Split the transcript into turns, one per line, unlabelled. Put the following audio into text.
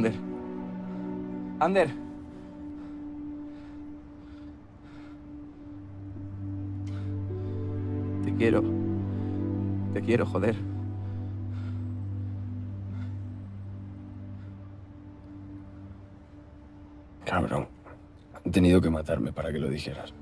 Ander. Ander. Te quiero. Te quiero, joder.
Cabrón. Han tenido que matarme para que lo dijeras.